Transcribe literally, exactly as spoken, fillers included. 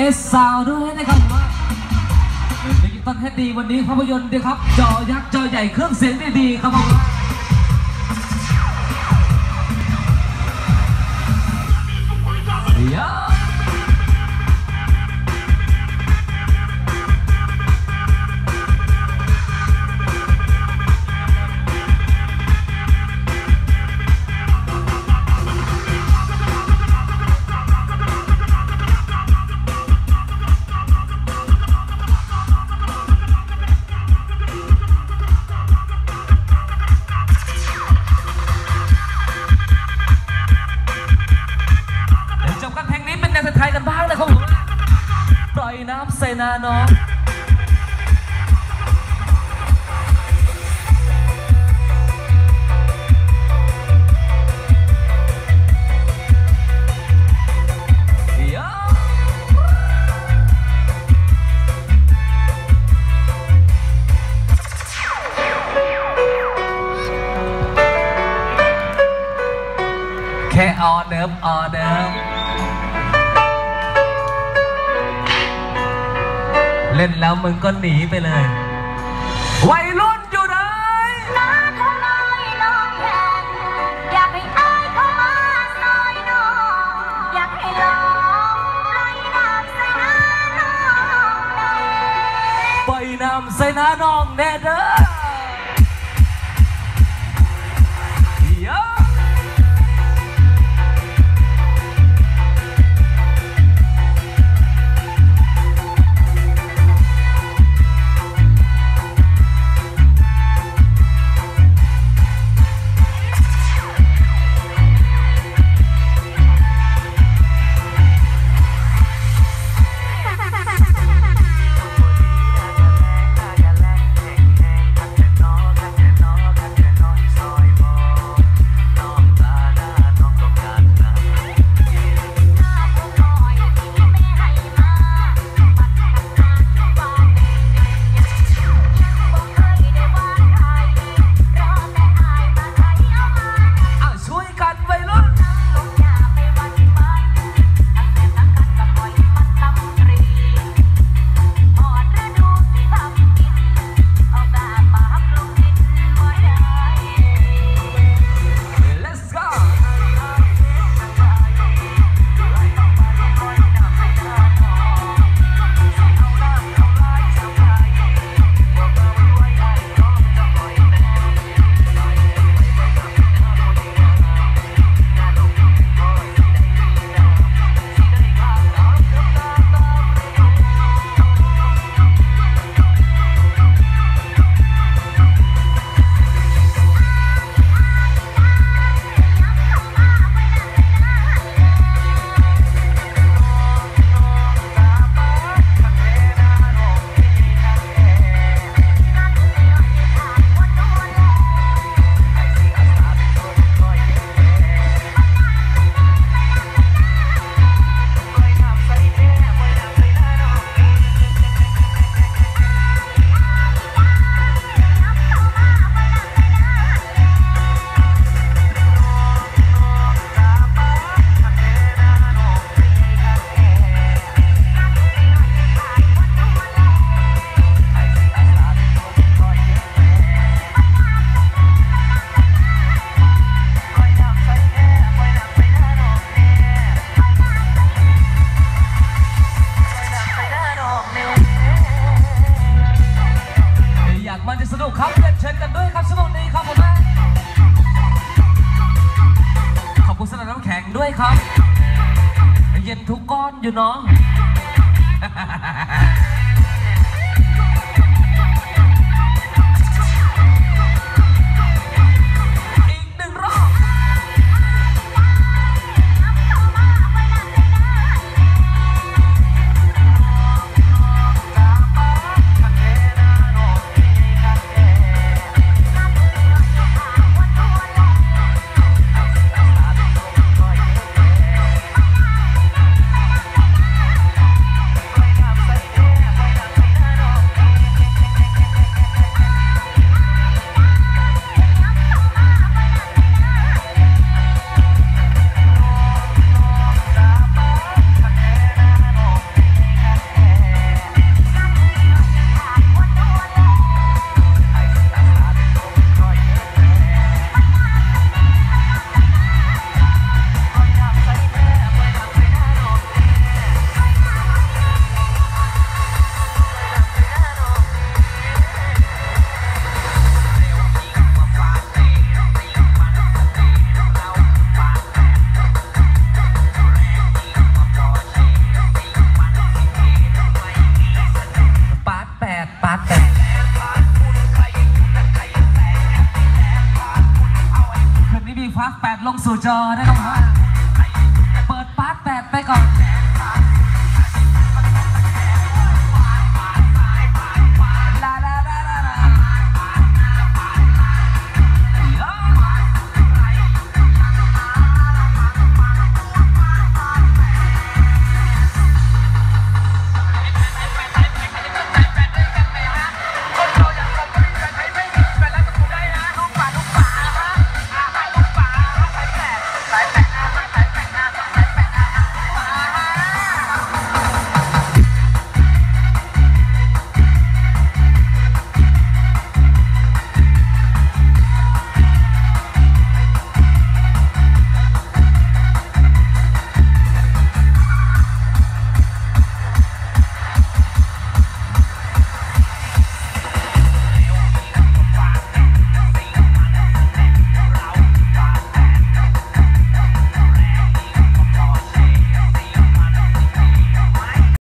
สซาวด้วยนะครับดิจิตอลเฮดดีวันนี้ภาพยนตร์ดีครับจอยักษ์จอใหญ่เครื่องเสียงดีๆครับผมเยอะน้ำใส่นาน้องแค่ออเดิมออเดิมเล่นแล้วมึงก็หนีไปเลยวัยรุ่นอยู่ไหนน้าทำไมน้องแข็งอยากให้อายเข้ามาซอยน้องอยากให้ลองปล่อยน้ำใส่หน้าน้องแน่ปล่อยน้ำใส่หน้าน้องแน่เด้อด้วยครับเย็นทุกก้อนอยู่เนาะลงสู่จอได้ครับ